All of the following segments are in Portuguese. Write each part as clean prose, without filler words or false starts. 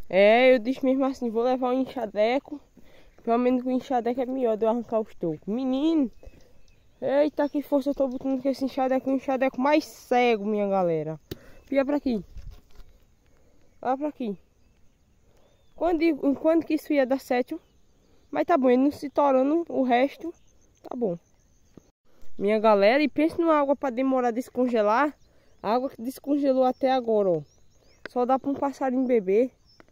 É, eu disse mesmo assim, vou levar um enxadeco. Pelo menos o enxadeco é melhor de eu arrancar os tocos. Menino, eita que força eu tô botando com esse enxadeco. Um enxadeco mais cego, minha galera. Pia pra aqui. Olha pra aqui. Quando que isso ia dar certo? Mas tá bom, ele não se torando o resto, tá bom. Minha galera, e pense numa água pra demorar a descongelar. A água que descongelou até agora, ó. Só dá pra um passarinho beber.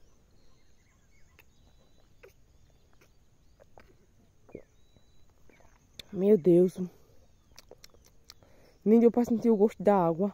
Meu Deus. Nem deu pra sentir o gosto da água.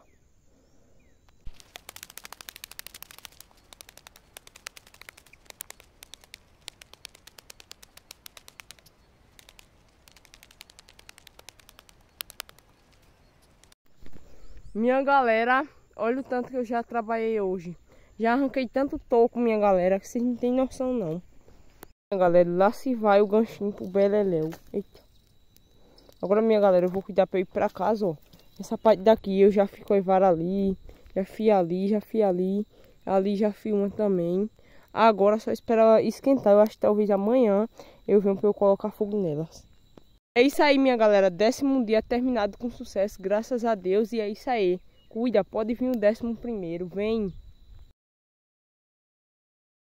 Minha galera, olha o tanto que eu já trabalhei hoje. Já arranquei tanto toco, minha galera, que vocês não tem noção não. Minha galera, lá se vai o ganchinho pro beleléu. Eita. Agora, minha galera, eu vou cuidar pra eu ir pra casa, ó. Essa parte daqui eu já fico vara ali, já fui ali, já fui ali. Ali já fui uma também. Agora só esperar esquentar. Eu acho que talvez amanhã eu venho pra eu colocar fogo nelas. É isso aí, minha galera. 10º dia terminado com sucesso, graças a Deus. E é isso aí. Cuida, pode vir o 11º. Vem.